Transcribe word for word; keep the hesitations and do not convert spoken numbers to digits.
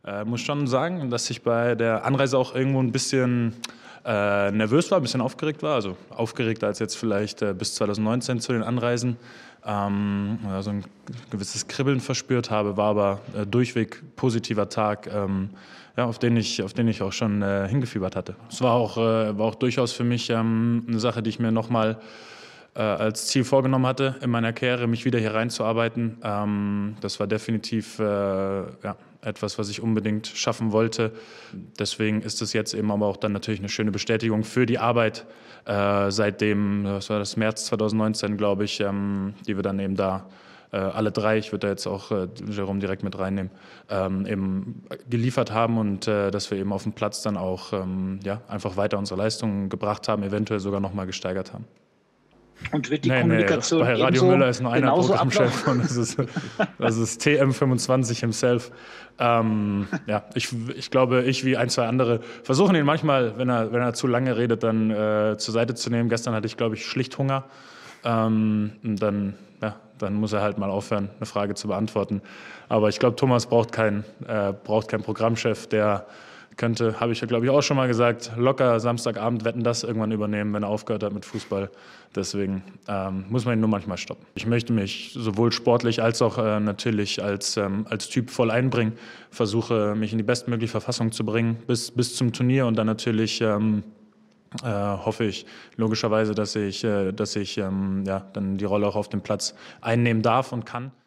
Äh, muss schon sagen, dass ich bei der Anreise auch irgendwo ein bisschen äh, nervös war, ein bisschen aufgeregt war. Also aufgeregter als jetzt vielleicht äh, bis zwanzig neunzehn zu den Anreisen. Ähm, also ein gewisses Kribbeln verspürt habe, war aber äh, durchweg positiver Tag, ähm, ja, auf den ich, auf den ich auch schon äh, hingefiebert hatte. Es war auch, äh, war auch durchaus für mich ähm, eine Sache, die ich mir nochmal äh, als Ziel vorgenommen hatte, in meiner Karriere mich wieder hier reinzuarbeiten. Ähm, das war definitiv äh, ja, etwas, was ich unbedingt schaffen wollte. Deswegen ist es jetzt eben aber auch dann natürlich eine schöne Bestätigung für die Arbeit äh, seitdem, das war das März zwanzig neunzehn, glaube ich, ähm, die wir dann eben da äh, alle drei, ich würde da jetzt auch äh, Jerome direkt mit reinnehmen, ähm, eben geliefert haben und äh, dass wir eben auf dem Platz dann auch ähm, ja, einfach weiter unsere Leistungen gebracht haben, eventuell sogar noch mal gesteigert haben. Und wird die Nee, nee, Kommunikation bei Radio ebenso Müller ist nur einer genauso Programmchef ablaufen? und das ist, das ist T M fünfundzwanzig himself. Ähm, ja, ich, ich glaube, ich wie ein, zwei andere versuchen ihn manchmal, wenn er, wenn er zu lange redet, dann äh, zur Seite zu nehmen. Gestern hatte ich, glaube ich, schlicht Hunger. Ähm, und dann, ja, dann muss er halt mal aufhören, eine Frage zu beantworten. Aber ich glaube, Thomas braucht keinen äh, braucht keinen Programmchef, der könnte, habe ich ja, glaube ich, auch schon mal gesagt, locker Samstagabend Wetten, das irgendwann übernehmen, wenn er aufgehört hat mit Fußball. Deswegen ähm, muss man ihn nur manchmal stoppen. Ich möchte mich sowohl sportlich als auch äh, natürlich als, ähm, als Typ voll einbringen, versuche mich in die bestmögliche Verfassung zu bringen bis, bis zum Turnier und dann natürlich ähm, äh, hoffe ich logischerweise, dass ich, äh, dass ich ähm, ja, dann die Rolle auch auf dem Platz einnehmen darf und kann.